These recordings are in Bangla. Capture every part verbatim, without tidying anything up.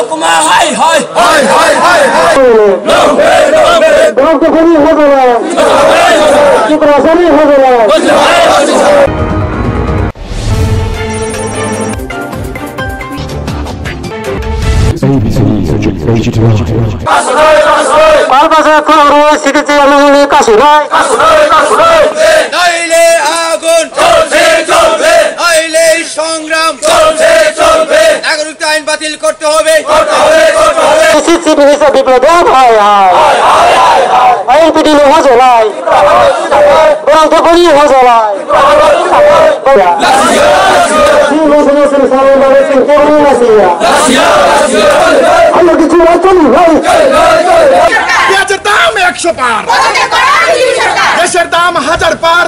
लोकमा हाय हाय हाय हाय हाय लोबे लोबे गलतफहमी हो गया चुपरासानी हो गया Palpasa koro sikiti amangule kasurai kasurai kasurai Naile agun cholche cholbe naile সংগ্রাম চলছে চলবে নাগরিকত্ব আইন বাতিল করতে হবে করতে হবে করতে হবে সিসি বিনিসা বিপ্লব হয় হয় হয় হয় আইন পিটি লো হজলাই গলতফহমি हो जलाई রাশিয়া রাশিয়া রাশিয়া Allah কিছু রাখনি ভাই পেঁয়াজের দাম একশো পার গ্যাসের দাম হাজার পার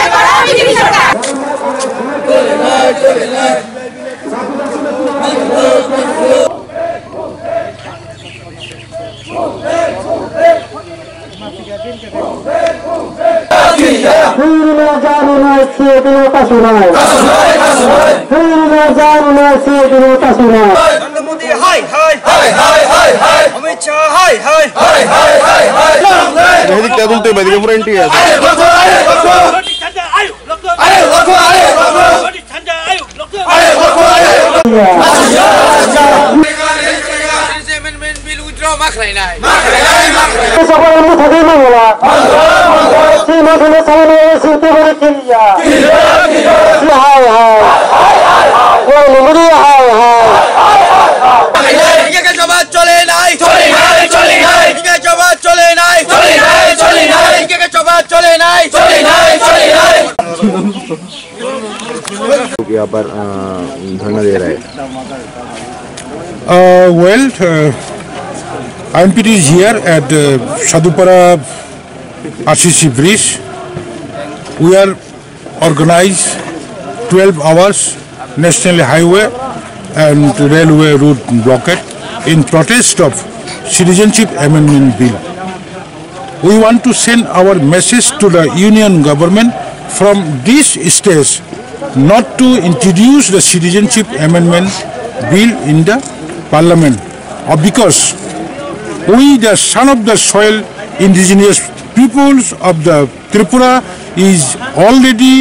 Hürüne canına siyedine taşınay Hürüne canına siyedine taşınay Narendra Modi হাই হাই হাই হাই হাই হাই অমিত শাহ হাই হাই হাই হাই হাই হাই মেহেদি কে বলতে মেহেদি পুরো এন্টি আছে আরে লক্ষ্য আরে লক্ষ্য আরে লক্ষ্য আরে লক্ষ্য আরে লক্ষ্য আরে লক্ষ্য আরে Russia Russia amendment bill withdraw মাখলাই নাই মাখলাই নাই মাখলাই সবাই আমরা থাকি না বলা সেই মাঝে সামনে সুতে বলে কিলিয়া কিলিয়া কিলিয়া হাই হাই ওই লুমুরি হাই হাই এদিকে জবাব চলে নাই চলে নাই চলে নাই এদিকে জবাব চলে নাই চলে নাই চলে নাই এদিকে জবাব চলে নাই চলে নাই চলে নাই यहाँ पर धरना दे रहा है Uh, well, uh, I M P T is here at uh, Sadhupara R C C bridge. We are organized twelve hours national highway and railway route blockade in protest of citizenship amendment bill. We want to send our message to the union government from this stage not to introduce the citizenship amendment bill in the Parliament, or because we, the son of the soil indigenous peoples of the Tripura, is already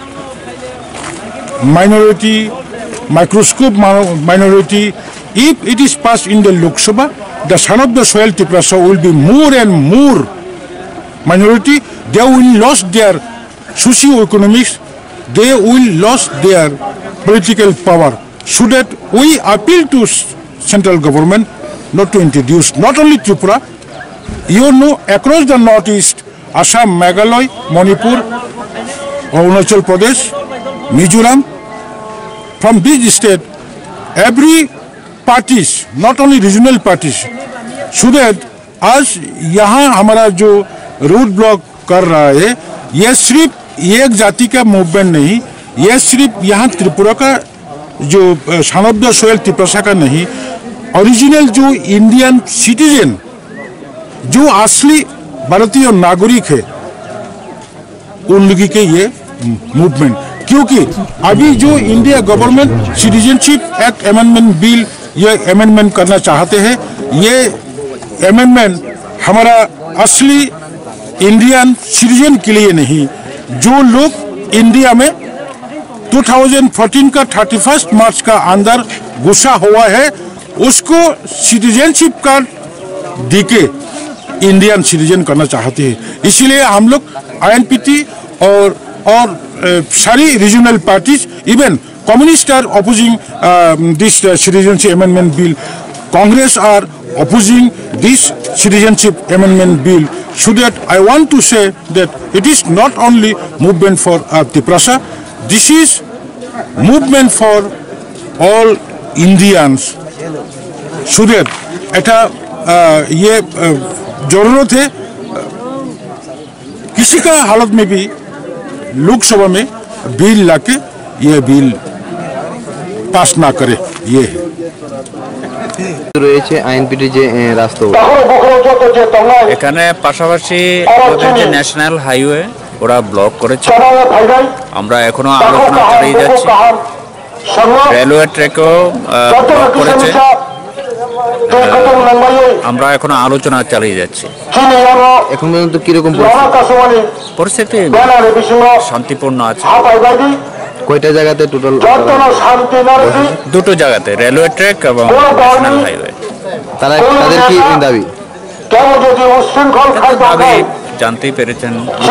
minority, microscope minority. If it is passed in the Lok Sabha, the son of the soil Tripura will be more and more minority. They will lose their socio-economics. They will lose their political power. So that we appeal to central government not to introduce not only Tripura, you know, across the northeast, Assam, Meghalaya, Manipur, Arunachal Pradesh, Mizoram, from this state, every parties, not only regional parties, so that आज यहाँ हमारा जो road block कर रहा है, ये सिर्फ एक जाति का मूवमेंट नहीं, ये सिर्फ यहाँ त्रिपुरा का जो son of the soil Tripura का नहीं, ओरिजिनल जो इंडियन सिटीजन जो असली भारतीय नागरिक है उन लोगों के ये मूवमेंट, क्योंकि अभी जो India government citizenship act amendment bill ये अमेंडमेंट करना चाहते हैं, ये अमेंडमेंट हमारा असली इंडियन सिटीजन के लिए नहीं, जो लोग इंडिया में दो हज़ार चौदह का इकतीस मार्च का अंदर घुसा हुआ है उसको सिटीजनशिप कार्ड देके इंडियन सिटीजन करना चाहते हैं। इसीलिए हम लोग आई एन पी टी और और सारी regional parties, even communist are opposing this citizenship amendment bill, Congress are opposing this citizenship amendment bill, so that I want to say that it is not only movement for uh, Tripura, this is movement for all Indians, so that ऐटा ये जरूरत है किसी का हालत में भी लोकसभा में बिल लाके ये बिल पास ना करे, ये है রয়েছে আইএনপিটি যে রাস্তা এখানে পাশাপাশি ওদের যে ন্যাশনাল হাইওয়ে ওরা ব্লক করেছে, আমরা এখনো আলোচনা চালিয়ে যাচ্ছি। রেলওয়ে ট্র্যাকও ব্লক করেছে, আমরা এখনো আলোচনা চালিয়ে যাচ্ছি। এখন পর্যন্ত কিরকম পরিস্থিতি শান্তিপূর্ণ আছে। কয়টা জায়গাতে টোটাল? দুটো জায়গাতে, রেলওয়ে ট্র্যাক এবং ন্যাশনাল হাইওয়ে। তারা তাদের কি দাবি? দাবি জানতেই পেরেছেন,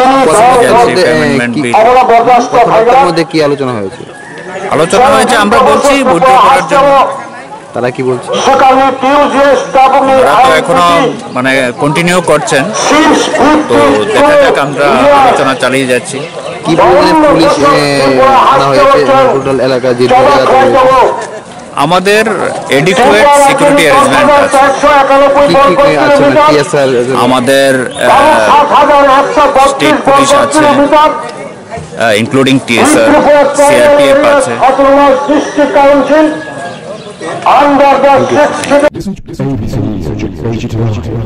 মধ্যে কি আলোচনা হয়েছে? আলোচনা হয়েছে আমরা বলছি উইথড্র করার জন্য। তারা কি বলছে? তারা তো এখনো মানে কন্টিনিউ করছেন, তো দেখা যাক, আমরা আলোচনা চালিয়ে যাচ্ছি। কি পরিমাণে পুলিশ আনা হয়েছে টোটাল এলাকা? যে আমাদের এডিকুয়েট সিকিউরিটি অ্যারেঞ্জমেন্ট আছে। আমাদের স্টেট পুলিশ আছে, ইনক্লুডিং টিএসআর, সিআরপিএফ আছে। Under the